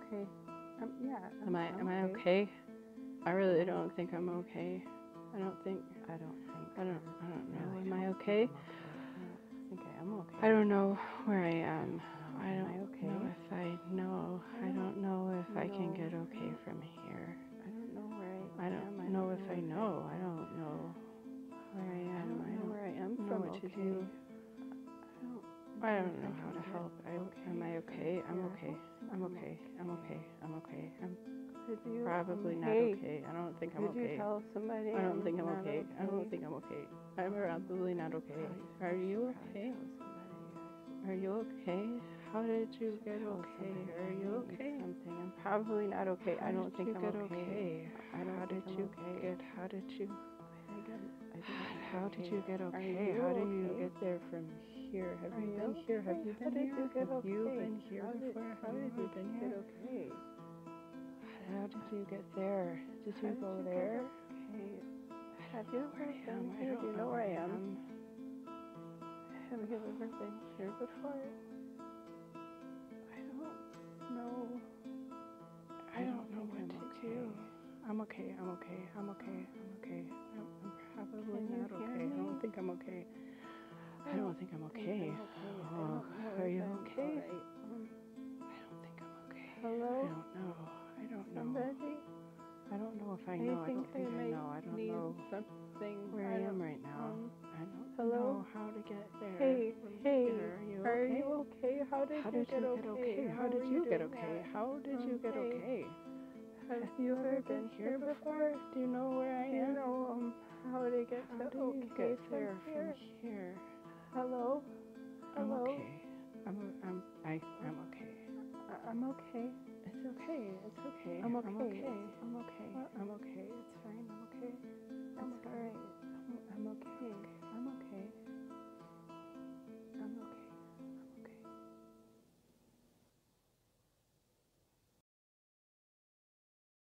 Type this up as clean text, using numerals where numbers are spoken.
okay. Yeah. Am I okay? I really don't think I'm okay. I don't know. Am I okay? I am okay. I don't know where I am. I don't know if I know. I don't know if I can get okay from here. I don't know where I I am. don't know if I know. I don't know where I am. I don't know where I am know from. what to do. I don't know how to help. Am I okay? I'm okay. I'm okay. I'm okay. I'm okay. I'm probably not okay. I don't think I'm okay. Could you tell somebody? I don't think I'm okay. I don't think I'm okay. I'm probably not okay. Are you okay? Are you okay? How did you get okay? Are you okay? I'm probably not okay. I don't think I'm okay. How did you get okay? How did you get okay? How did you get there from here? Have you been here? Have you been here? Have you been here before? Have you ever been here? Okay. How did you get there? Did you go there? Have you ever been here? Do you know where I am? Have you ever been here before? I don't know what to do. I'm okay. I'm probably not okay. I don't think I'm okay. I don't think I'm okay. Oh, are you okay? I don't think I'm okay. Hello? I don't know. Somebody? I don't know if I know. I don't think I know. I don't know where I am right now. I don't know how to get there. Hey, are you okay? How did you get okay? How did you get okay? How did you get okay? Have you ever been here before? Do you know where I am? Do you know how to get there from here? Hello? I'm okay. I'm okay. I'm okay. It's okay. I'm okay. I'm okay.